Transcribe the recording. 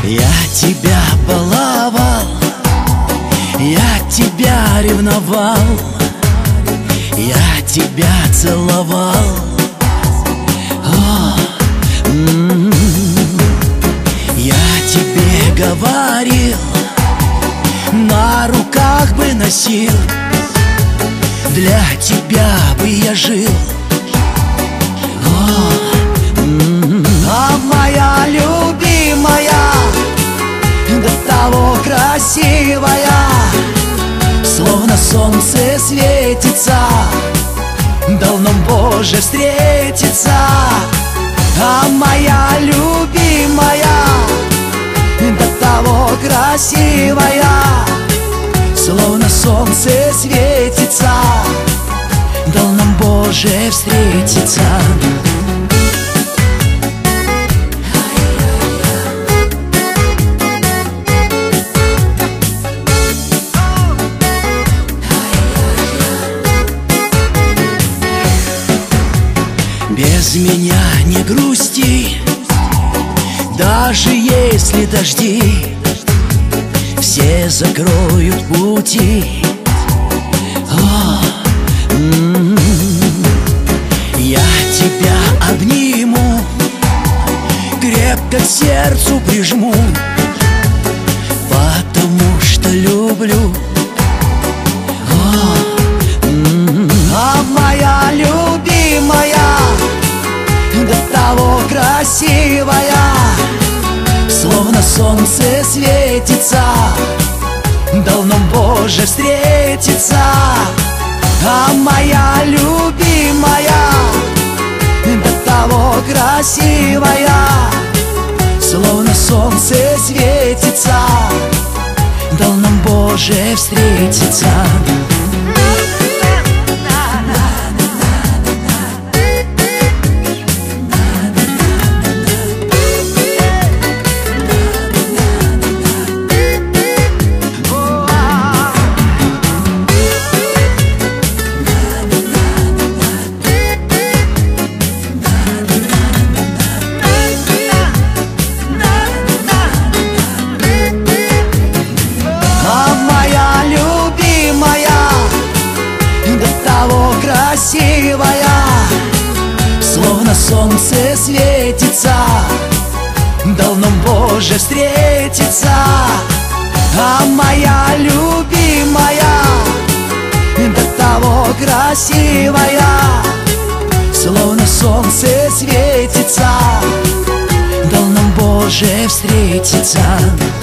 Я тебя баловал, я тебя ревновал, я тебя целовал. Я тебе говорил, на руках бы носил, для тебя бы я жил. А моя любимая, до того красивая, словно солнце светится, дал нам Боже встретиться. А моя любимая, до того красивая, словно солнце светится, дал нам Боже встретиться. Без меня не грусти, даже если дожди все закроют пути. Я тебя обниму, крепко к сердцу прижму, потому что люблю. А моя любимая, до того красивая, словно солнце светится, дал нам Боже встретиться. А моя любимая, до того красивая, словно солнце светится, дал нам Боже встретиться. Красивая, словно солнце светится, дал нам Боже встретиться. А моя любимая, до того красивая, словно солнце светится, дал нам Боже встретиться.